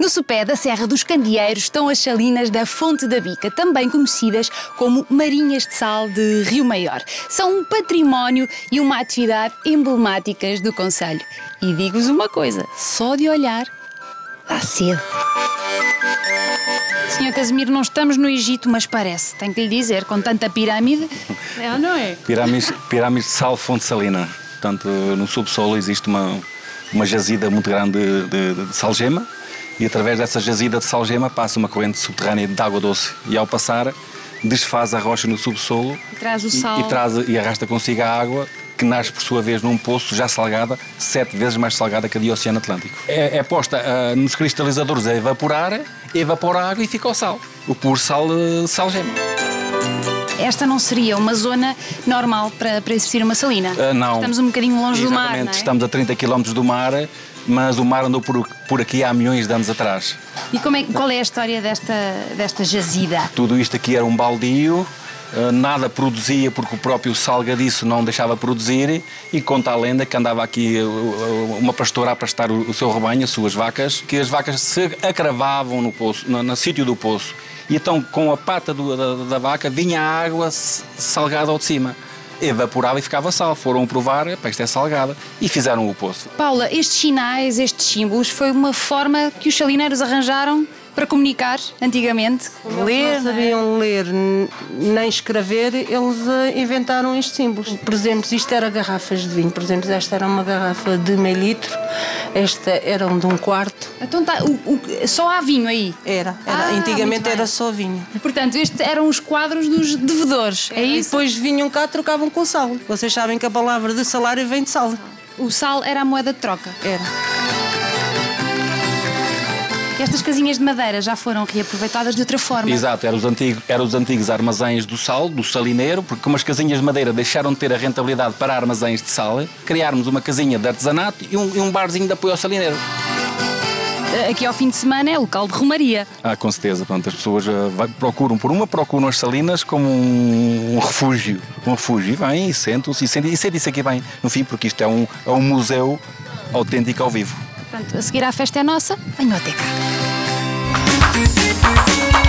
No sopé da Serra dos Candeeiros estão as salinas da Fonte da Bica, também conhecidas como Marinhas de Sal de Rio Maior. São um património e uma atividade emblemáticas do concelho. E digo-vos uma coisa, só de olhar, dá sede. Senhor Casimiro, não estamos no Egito, mas parece, tenho que lhe dizer, com tanta pirâmide, é ou não é? Pirâmides de sal, fonte salina. Portanto, no subsolo existe uma jazida muito grande de salgema e através dessa jazida de salgema passa uma corrente subterrânea de água doce e ao passar desfaz a rocha no subsolo E traz o sal. e arrasta consigo a água que nasce por sua vez num poço já salgada, 7 vezes mais salgada que a do Oceano Atlântico. É posta nos cristalizadores a evaporar, evapora a água e fica o sal, o puro sal salgema. Esta não seria uma zona normal para existir uma salina? Não. Estamos um bocadinho longe do mar, não é? Estamos a 30 km do mar, mas o mar andou por aqui há milhões de anos atrás. E qual é a história desta jazida? Tudo isto aqui era um baldio, nada produzia porque o próprio salgadiço não deixava produzir e conta a lenda que andava aqui uma pastora a pastar o seu rebanho, as suas vacas, que as vacas se acravavam no poço, no sítio do poço. E então com a pata da vaca vinha a água salgada ao de cima. Evaporava e ficava sal. Foram provar, isto é salgada, e fizeram o poço. Paula, estes sinais, estes símbolos, foi uma forma que os salineiros arranjaram para comunicar antigamente? Ler, não sabiam ler nem escrever, eles inventaram estes símbolos. Por exemplo, isto era garrafas de vinho. Por exemplo, esta era uma garrafa de meio litro, esta era de 1/4. Então só há vinho aí? Era. Antigamente era só vinho. Portanto, estes eram os quadros dos devedores, é isso? E depois vinham cá, trocavam com sal. Vocês sabem que a palavra de salário vem de sal. O sal era a moeda de troca? Era. Estas casinhas de madeira já foram reaproveitadas de outra forma? Exato, eram os antigos armazéns do sal, do salineiro, porque como as casinhas de madeira deixaram de ter a rentabilidade para armazéns de sal, criámos uma casinha de artesanato e um barzinho de apoio ao salineiro. Aqui ao fim de semana é local de romaria. Com certeza. Pronto, as pessoas procuram as salinas como um refúgio. E vêm e sentam-se e sentem-se aqui bem. No fim, porque isto é um museu autêntico ao vivo. Portanto, a seguir à festa é nossa, venham até cá.